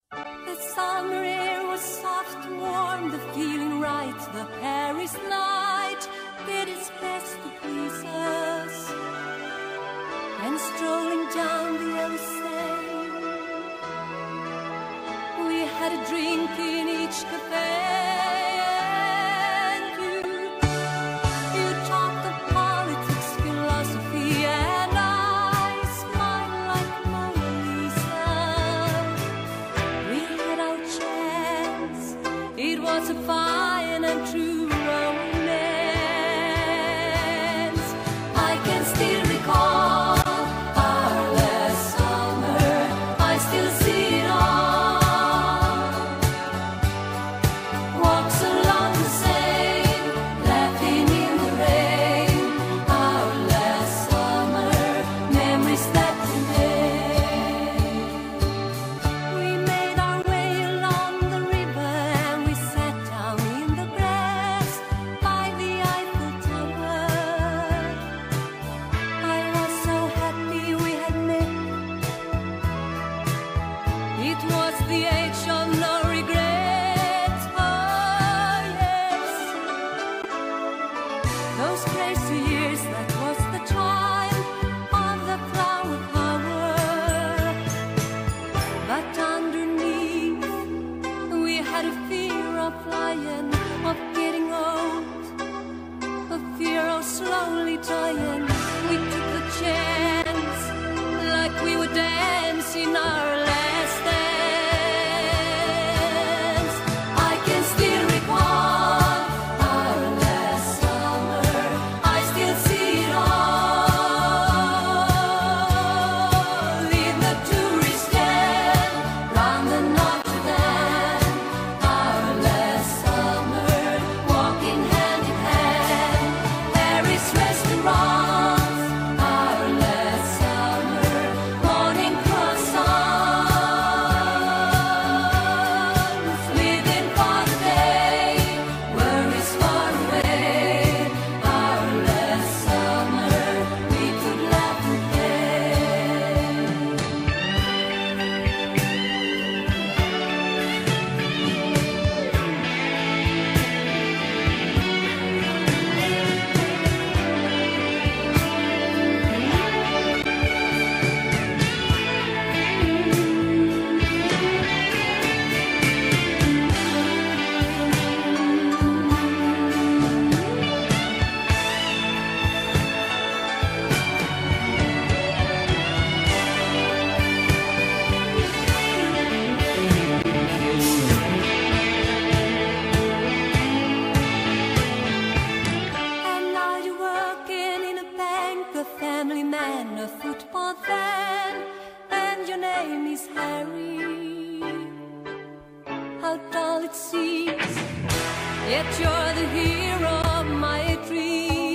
The summer air was soft and warm, the feeling right, the Paris night did its best to please us. And strolling down the yellow Seine, we had a drink in each cafe. And you talked of politics, philosophy, and I smiled like Mona Lisa. We had our chance, it was a fine and true romance. I can still recall our last summer, I still see it all. Walks along the Seine, laughing in the rain. Our last summer, memories that we made. We made our way along the river and we sat down in the grass by the Eiffel Tower. I was so happy we had met. It was the age of no regrets. Oh yes, those crazy years, that was the time of the flower power. But underneath, we had a fear of flying, of getting old, a fear of slowly dying. We took a chance, like we would dance in our last dance. I can still recall our last summer, I still see it all. In the tourist stand, round the Notre Dame. Our last summer, walking hand in hand. Paris restaurants. Our last summer, morning croissants. Living for the day, worries far away. Our last summer, we could laugh and play. And now you're working in a bank, a family man, a football fan, and your name is Harry. How dull it seems, yet you're the hero of my dreams.